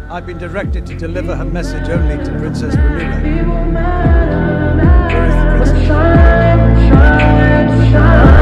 I've been directed to deliver her message only to Princess Rhaenyra. Where is the princess?